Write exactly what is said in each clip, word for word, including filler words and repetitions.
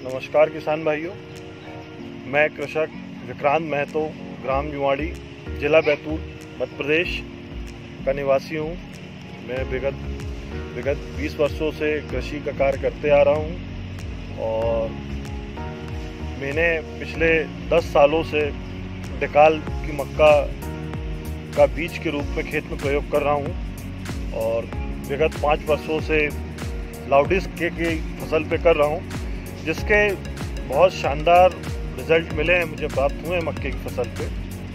नमस्कार किसान भाइयों, मैं कृषक विक्रांत महतो ग्राम जुवाड़ी जिला बैतूल मध्य प्रदेश का निवासी हूँ। मैं विगत विगत बीस वर्षों से कृषि का कार्य करते आ रहा हूँ और मैंने पिछले दस सालों से डिकाल की मक्का का बीज के रूप में खेत में प्रयोग कर रहा हूँ और विगत पाँच वर्षों से लाउडिस के की फसल पे कर रहा हूँ, जिसके बहुत शानदार रिजल्ट मिले हैं, मुझे प्राप्त हुए हैं मक्के की फसल पे।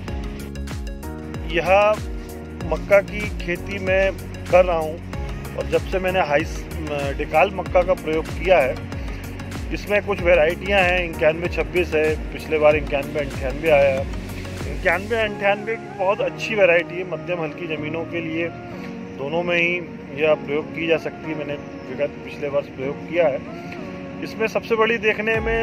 यह मक्का की खेती मैं कर रहा हूँ और जब से मैंने हाई डिकाल मक्का का प्रयोग किया है, इसमें कुछ वेराइटियाँ हैं। इक्यानवे छब्बीस है, पिछले बार इक्यानवे अंठानवे आया है। इक्यानवे अंठानवे बहुत अच्छी वेराइटी है, मध्यम हल्की ज़मीनों के लिए दोनों में ही यह प्रयोग की जा सकती है। मैंने विगत पिछले वर्ष प्रयोग किया है। इसमें सबसे बड़ी देखने में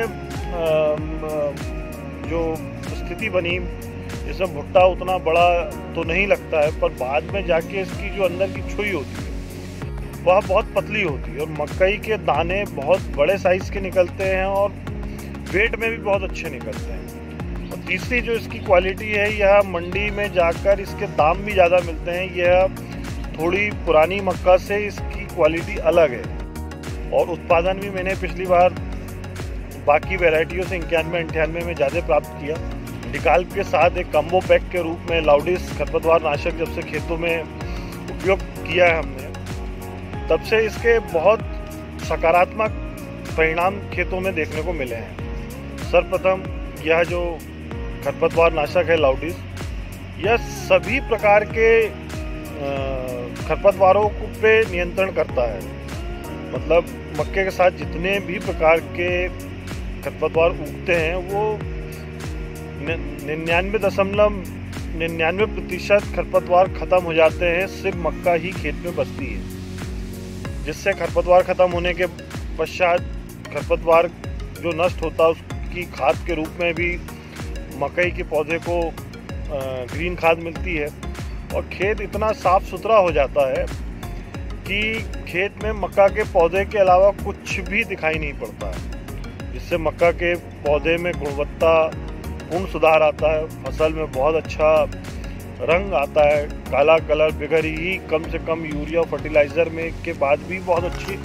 जो स्थिति बनी, इसमें भुट्टा उतना बड़ा तो नहीं लगता है, पर बाद में जाके इसकी जो अंदर की छुई होती है वह बहुत पतली होती है और मकई के दाने बहुत बड़े साइज़ के निकलते हैं और वेट में भी बहुत अच्छे निकलते हैं। और तीसरी जो इसकी क्वालिटी है, यह मंडी में जाकर इसके दाम भी ज़्यादा मिलते हैं। यह थोड़ी पुरानी मक्का से इसकी क्वालिटी अलग है और उत्पादन भी मैंने पिछली बार बाकी वैरायटियों से इक्यानवे अंठानवे में ज़्यादा प्राप्त किया। डिकाल के साथ एक कम्बो पैक के रूप में लाउडिस खरपतवार नाशक जब से खेतों में उपयोग किया है हमने, तब से इसके बहुत सकारात्मक परिणाम खेतों में देखने को मिले हैं। सर्वप्रथम यह जो खरपतवार नाशक है लाउडिस, यह सभी प्रकार के खरपतवारों पे नियंत्रण करता है। मतलब मक्के के साथ जितने भी प्रकार के खरपतवार उगते हैं वो निन्यानवे दशमलव निन्यानवे प्रतिशत खरपतवार खत्म हो जाते हैं, सिर्फ मक्का ही खेत में बचती है। जिससे खरपतवार खत्म होने के पश्चात खरपतवार जो नष्ट होता है उसकी खाद के रूप में भी मकई के पौधे को ग्रीन खाद मिलती है और खेत इतना साफ सुथरा हो जाता है कि खेत में मक्का के पौधे के अलावा कुछ भी दिखाई नहीं पड़ता है। जिससे मक्का के पौधे में गुणवत्ता पूर्ण सुधार आता है, फसल में बहुत अच्छा रंग आता है, काला कलर बिगड़ ही कम से कम यूरिया फर्टिलाइज़र में के बाद भी बहुत अच्छी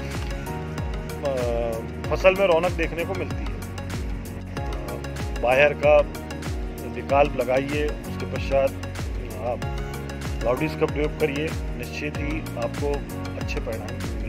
फसल में रौनक देखने को मिलती है। बाहर का डिकाल लगाइए, उसके पश्चात आप लाउडिस का प्रयोग करिए, निश्चित ही आपको अच्छे परिणाम